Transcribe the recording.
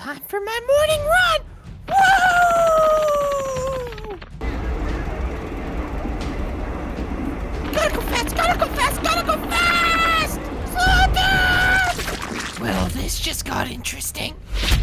Time for my morning run! Woo! Gotta go fast, gotta go fast, gotta go fast! Slow down! Well, this just got interesting.